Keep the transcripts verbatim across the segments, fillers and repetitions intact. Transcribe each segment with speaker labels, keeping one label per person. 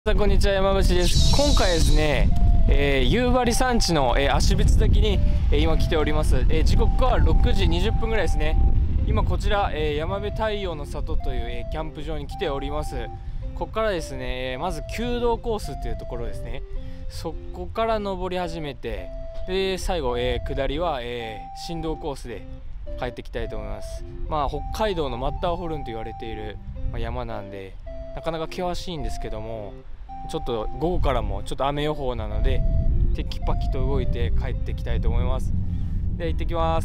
Speaker 1: さあこんにちは、山伏です。今回ですね、えー、夕張山地の、えー、芦別岳に、えー、今来ております。えー、時刻はろくじにじゅっぷんぐらいですね。今こちら、えー、山辺太陽の里という、えー、キャンプ場に来ております。ここからですね、えー、まず弓道コースっていうところですね。そこから登り始めて、で最後、えー、下りは、えー、振動コースで帰ってきたいと思います。まあ北海道のマッターホルンと言われている、まあ、山なんでなかなか険しいんですけども、ちょっと午後からもちょっと雨予報なのでテキパキと動いて帰っていきたいと思います。では行ってきます。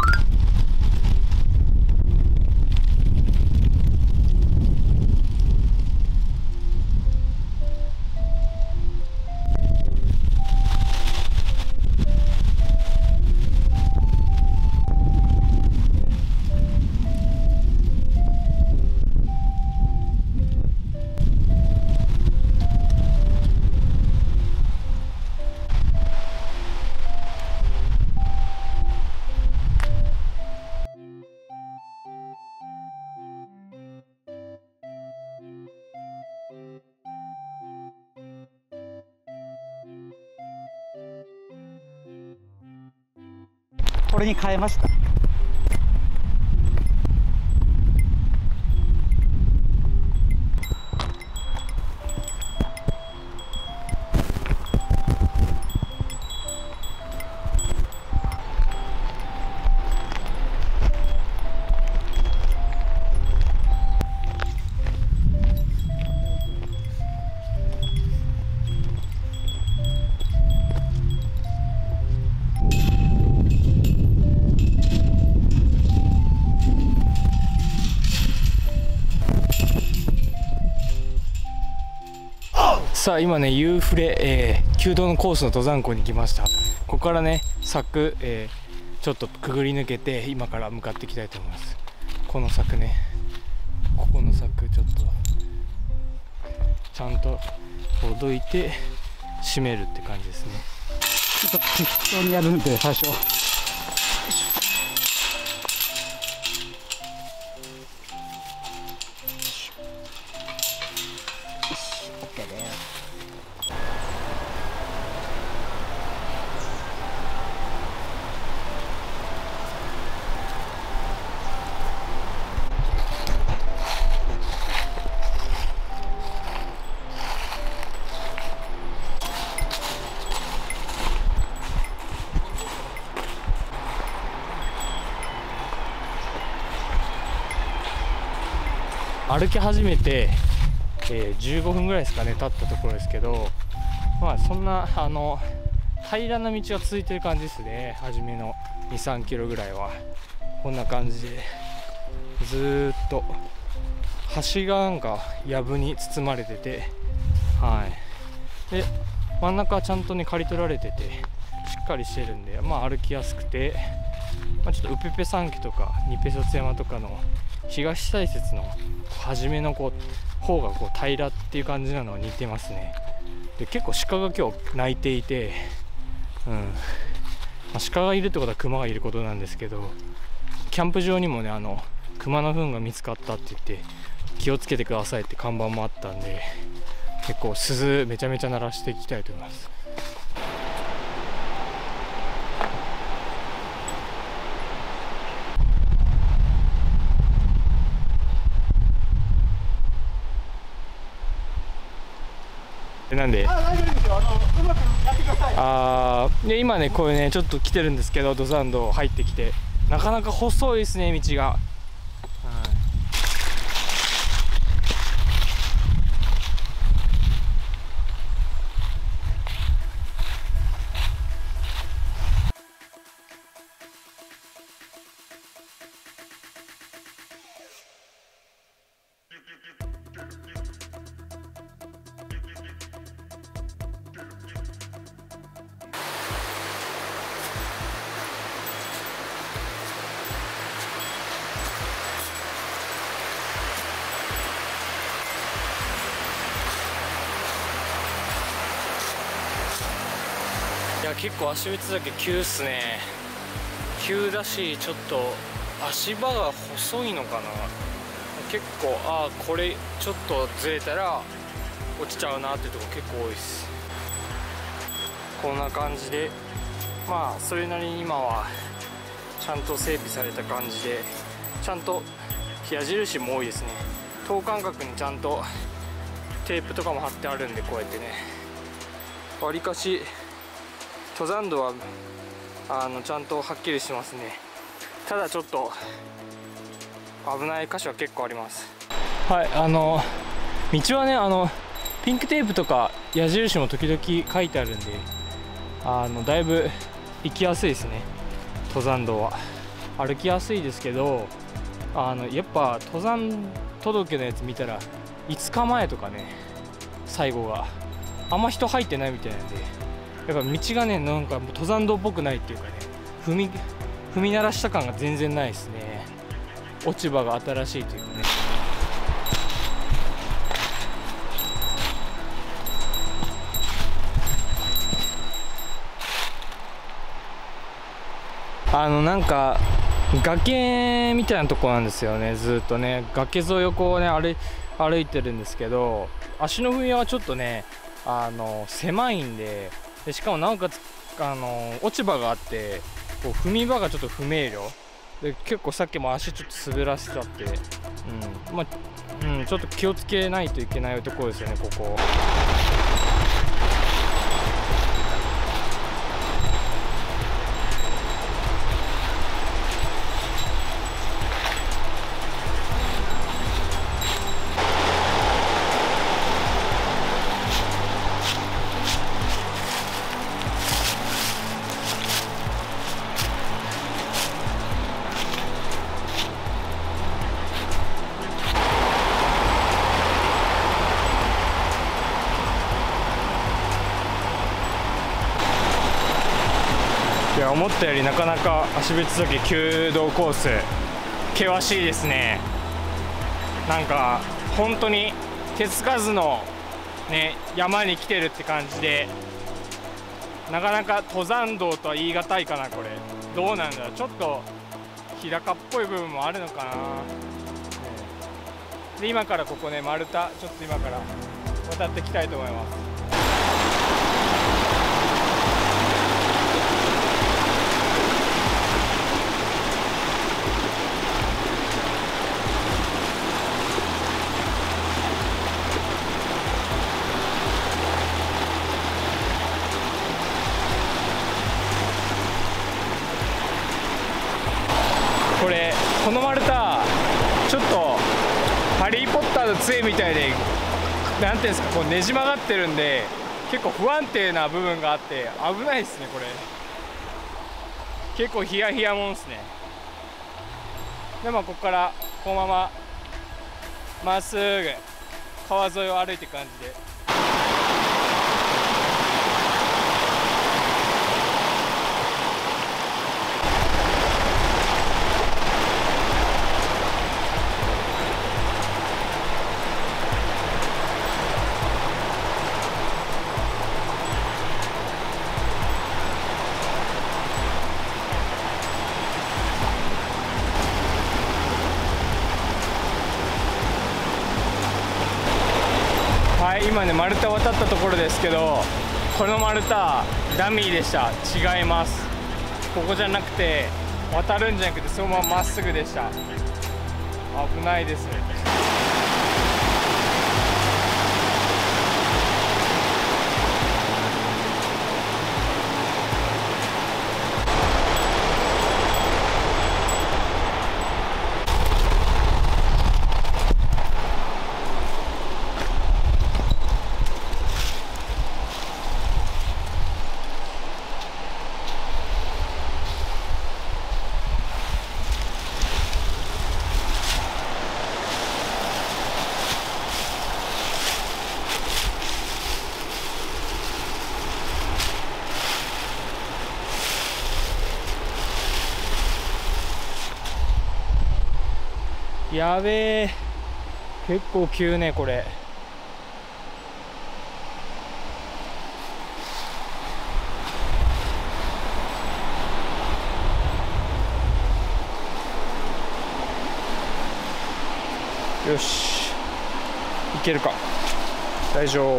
Speaker 2: これに変えました。
Speaker 1: さあ今ね夕暮れ、えー、弓道のコースの登山口に来ました。ここからね柵、えー、ちょっとくぐり抜けて今から向かっていきたいと思います。この柵ね、ここの柵ちょっとちゃんとほどいて締めるって感じですね。
Speaker 2: ちょっと適当にやるんで最初。
Speaker 1: 歩き始めて、えー、じゅうごふんぐらいですかね経ったところですけど、まあそんなあの平らな道が続いてる感じですね。初めのにさんキロぐらいはこんな感じでずーっと端がなんか藪に包まれてて、はいで真ん中はちゃんとね刈り取られててしっかりしてるんで、まあ歩きやすくて、まあ、ちょっとウペペ山系とかニペソツ山とかの東大雪の初めのこう方がこう平らっていう感じなのは似てますね。で結構鹿が今日鳴いていて、うんまあ、鹿がいるってことは熊がいることなんですけど、キャンプ場にもねあの熊の糞が見つかったって言って気をつけてくださいって看板もあったんで、結構鈴めちゃめちゃ鳴らしていきたいと思います。なんであーで今ねこれねちょっと来てるんですけど、登山道入ってきてなかなか細いですね道が。いや結構芦別岳急っすね。急だしちょっと足場が細いのかな。結構ああこれちょっとずれたら落ちちゃうなっていうところ結構多いです。こんな感じで、まあそれなりに今はちゃんと整備された感じで、ちゃんと矢印も多いですね。等間隔にちゃんとテープとかも貼ってあるんで、こうやってね、わりかし登山道はあのちゃんとはっきりしてますね。ただちょっと危ない箇所は結構あります。はい、あの道はね、あのピンクテープとか矢印も時々書いてあるんで、あのだいぶ行きやすいですね。登山道は歩きやすいですけど、あのやっぱ登山届のやつ見たらいつかまえとかね、最後があんま人入ってないみたいなんで、やっぱ道がね、なんか登山道っぽくないっていうかね、踏み踏み鳴らした感が全然ないですね。落ち葉が新しいというかね。あのなんか崖みたいなとこなんですよね。ずっとね崖沿いをこうね歩い歩いてるんですけど、足の踏み場はちょっとねあの狭いんで、でしかもなおかつあの落ち葉があって、こう踏み場がちょっと不明瞭で、結構さっきも足ちょっと滑らせちゃって、うんまあうん、ちょっと気をつけないといけないところですよね、ここ。いや、思ったよりなかなか芦別岳弓道コース険しいですね。なんか本当に手つかずの、ね、山に来てるって感じで、なかなか登山道とは言い難いかな。これどうなんだろう、ちょっと日高っぽい部分もあるのかな。で今からここね、丸太ちょっと今から渡っていきたいと思います。これこの丸太ちょっとハリー・ポッターの杖みたいで、なんていうんですか、こうねじ曲がってるんで結構不安定な部分があって危ないですね。これ結構ヒヤヒヤもんですね。でまあここからこのまままっすぐ川沿いを歩いていく感じで。はい、今ね丸太渡ったところですけど、この丸太ダミーでした。違います。ここじゃなくて渡るんじゃなくてそのまままっすぐでした。危ないです。やべえ、結構急ねこれ。よし、いけるか。 大丈夫。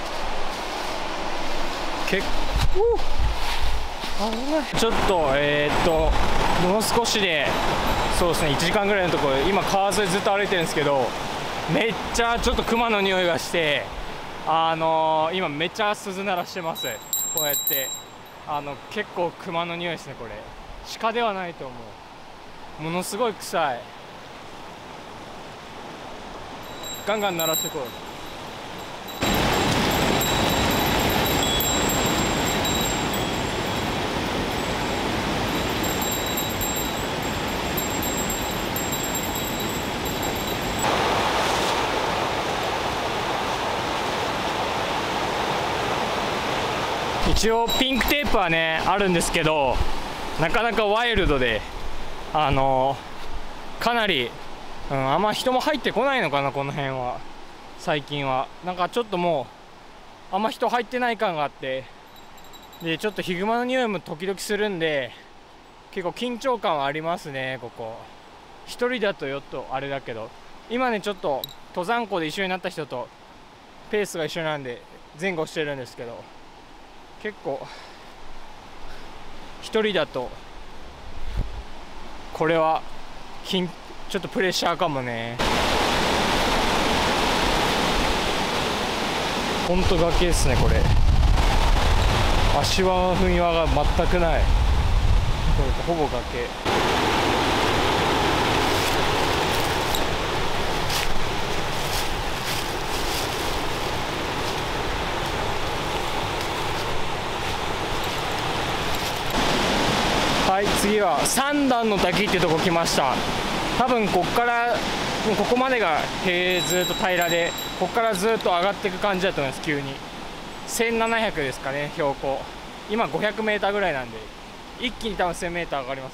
Speaker 1: 結構危ない。ちょっとえー、っともう少しでそうですねいちじかんぐらいのところ、今川沿いずっと歩いてるんですけど、めっちゃちょっと熊の匂いがして、あのー、今めっちゃ鈴鳴らしてます。こうやってあの結構熊の匂いですね。これ鹿ではないと思う。ものすごい臭い。ガンガン鳴らしてこう。一応ピンクテープはねあるんですけど、なかなかワイルドで、あのー、かなり、うん、あんま人も入ってこないのかな、この辺は。最近はなんかちょっともうあんま人入ってない感があって、でちょっとヒグマの匂いも時々するんで、結構緊張感はありますね。ここ一人だとよっとあれだけど、今ねちょっと登山校で一緒になった人とペースが一緒なんで前後してるんですけど、結構一人だとこれはちょっとプレッシャーかもね。ほんと崖ですねこれ。足場踏み輪が全くない。これほぼ崖。はい、次は三段の滝っていうとこ来ました。多分ここからもうここまでが平ずっと平らで、ここからずっと上がっていく感じだと思います。急にせんななひゃくですかね、標高。今ごひゃくメーターぐらいなんで、一気に多分せんメーター上がります。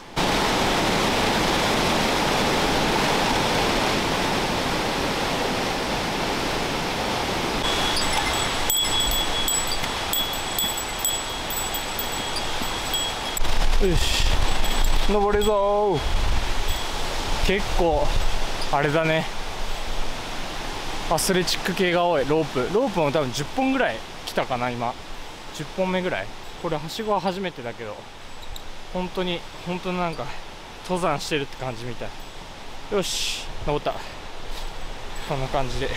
Speaker 1: よし、登るぞー。結構あれだね、アスレチック系が多い。ロープロープも多分じゅっぽんぐらい来たかな。今じゅっぽんめぐらい。これはしごは初めてだけど、本当に本当になんか登山してるって感じみたい。よし、登った。こんな感じで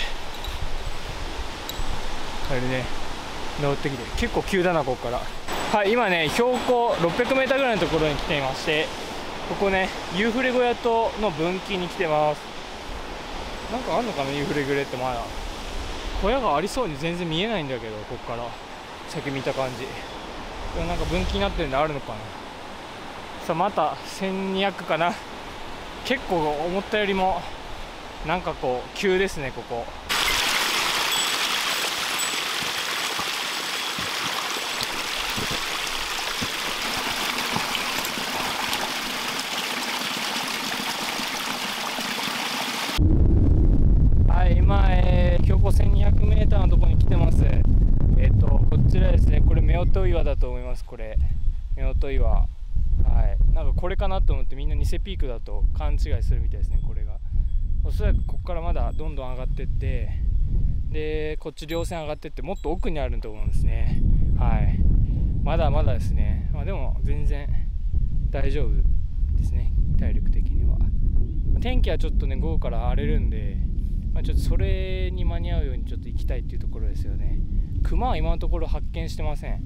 Speaker 1: あれね、登ってきて結構急だなここから。はい、今ね標高ろっぴゃくメーターぐらいのところに来ていまして、ここねユーフレ小屋との分岐に来てます。なんかあんのかな、ユーフレグレって。まだ小屋がありそうに全然見えないんだけど、ここから先見た感じ。でもなんか分岐になってるんであるのかな。さあまたせんにひゃくかな。結構思ったよりもなんかこう急ですねここ。標高せんにひゃくメーターのところに来てます。えっとこちらですね、これ夫婦岩だと思います。これ夫婦岩、はい、なんかこれかなと思ってみんな偽ピークだと勘違いするみたいですね。これがおそらくここからまだどんどん上がってって、でこっち稜線上がってってもっと奥にあると思うんですね。はい、まだまだですね。まあ、でも全然大丈夫ですね、体力的には。天気はちょっとね午後から荒れるんで、まあ、ちょっとそれに間に合うようにちょっと行きたいっていうところですよね。熊は今のところ発見してません。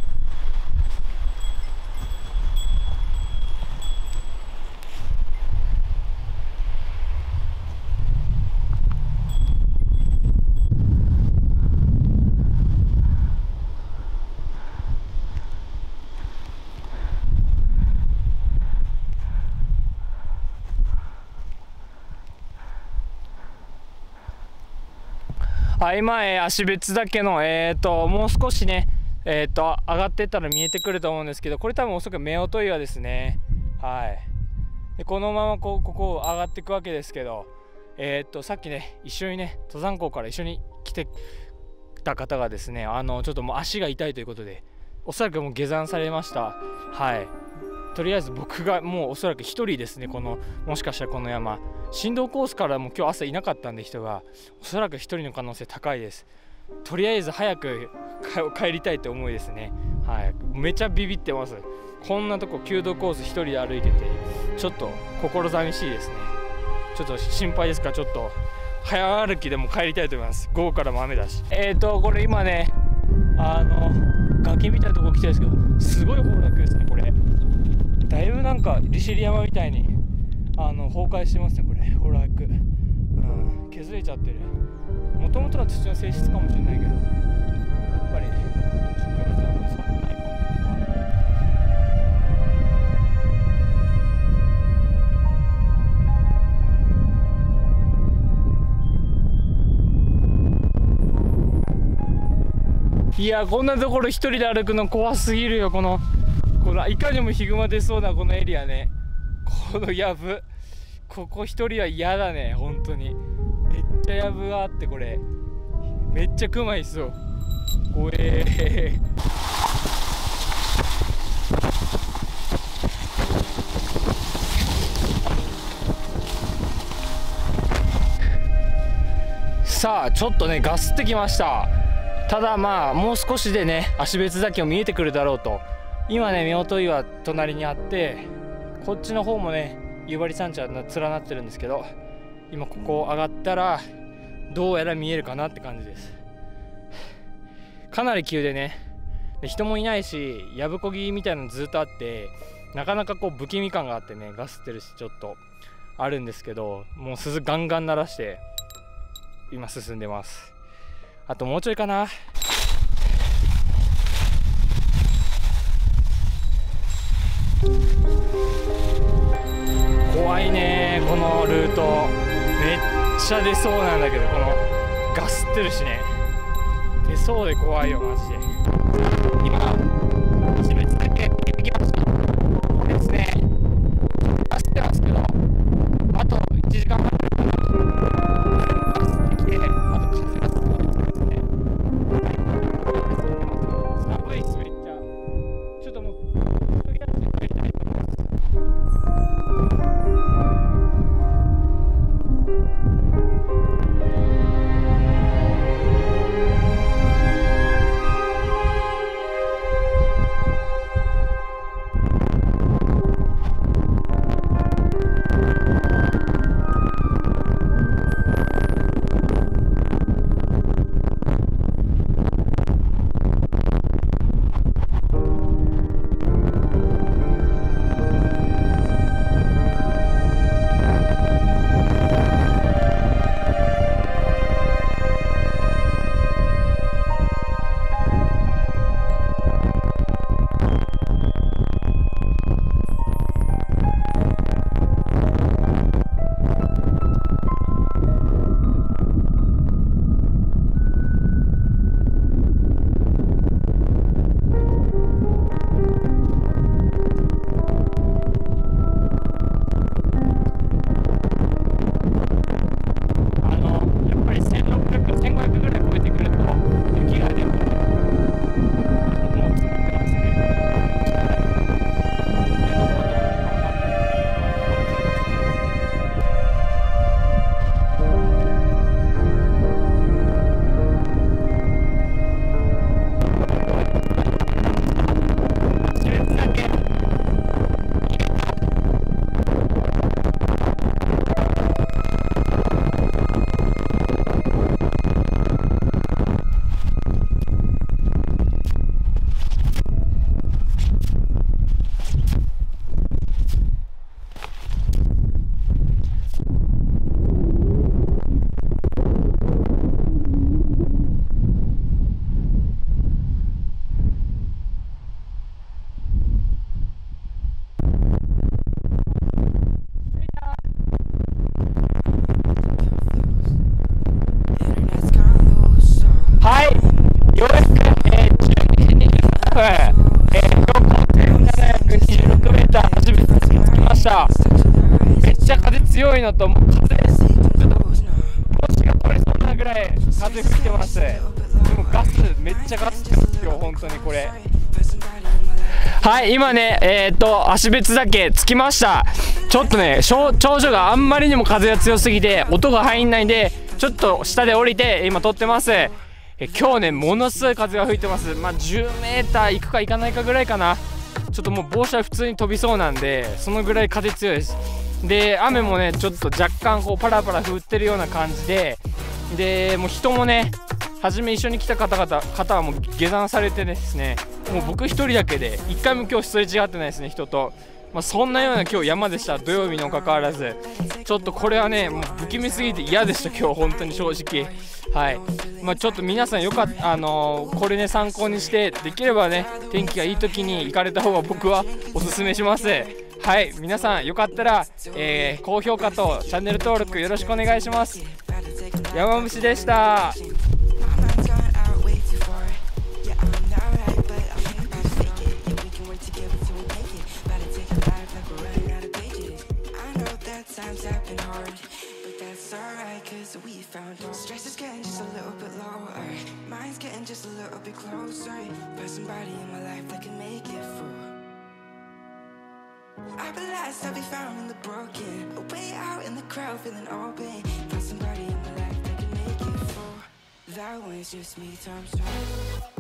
Speaker 1: はい、今、えー、芦別岳の、えー、ともう少しね、えー、と上がっていったら見えてくると思うんですけど、これ多分おそらく夫婦岩ですね。はい、でこのままこうここを上がっていくわけですけど、えー、とさっきね一緒にね登山口から一緒に来てた方がですね、あのちょっともう足が痛いということで、おそらくもう下山されました。はい、とりあえず僕がもうおそらくひとりですね。このもしかしたらこの山振動コースからも今日朝いなかったんで人が、おそらくひとりの可能性高いです。 とりあえず早く帰りたいって思いですね。はい、めちゃビビってます。こんなとこ弓道コース一人で歩いててちょっと心寂しいですね。ちょっと心配ですから、ちょっと早歩きでも帰りたいと思います。午後からも雨だし。えーとこれ今ね、あの崖みたいなとこ来てるんですけど、すごい崩落ですね。これだいぶなんか利尻山みたいにあの崩壊してますね。これ崩落、うん、削れちゃってる。もともとは土の性質かもしれないけど、やっぱり植物は腐ってないかも。いや、こんなところ一人で歩くの怖すぎるよ。このこのいかにもヒグマ出そうなこのエリアね。このやぶ、ここ一人は嫌だね。本当にめっちゃやぶがあって、これめっちゃクマいそう。怖えーさあちょっとねガスってきました。ただまあもう少しでね芦別岳も見えてくるだろうと。今ね夫婦岩隣にあって、こっちの方もね夕張山地は連なってるんですけど、今ここ上がったらどうやら見えるかなって感じです。かなり急でね、で人もいないしやぶこぎみたいなのずっとあって、なかなかこう不気味感があってね、ガスってるしちょっとあるんですけど、もう鈴ガンガン鳴らして今進んでます。あともうちょいかな。怖いねこのルート。めっちゃ出そうなんだけど、このガスってるしね、出そうで怖いよマジで。今芦別岳行きましたですね。ガスってますけど、あといちじかんはんガスってきて、あと風がすごいですね。寒いっすめっちゃ。ちょっともうとりあえず帰りたいと思います。めっちゃ風強いのと、もう風ちょっと帽子が取れそうなぐらい風吹いてます。でもガスめっちゃガスです今日本当にこれ。はい今ねえー、っと芦別岳着きました。ちょっとね頂上があんまりにも風が強すぎて音が入んないんで、ちょっと下で降りて今撮ってます。 え今日ねものすごい風が吹いてます。まあじゅうメーター行くか行かないかぐらいかな。ちょっともう帽子は普通に飛びそうなんで、そのぐらい風強いです。で雨もねちょっと若干こうパラパラ降ってるような感じで、でもう人もね初め一緒に来た方々方はもう下山されてですね、もう僕一人だけで一回も今日すれ違ってないですね、人と。まあ、そんなような今日山でした。土曜日にもかかわらずちょっとこれはねもう不気味すぎて嫌でした今日本当に正直。はい、まあ、ちょっと皆さんよかったあのー、これね参考にしてできればね天気がいい時に行かれた方が僕はおすすめします。はい、皆さんよかったら、えー、高評価とチャンネル登録よろしくお願いします。山虫でした。
Speaker 3: We found out stress is getting just a little bit lower, mine's getting just a little bit closer. Find somebody in my life that can make it through. I'll be last, I'll be found in the broken, a way out in the crowd feeling open. Find somebody in my life that can make it through. That one's just me times two.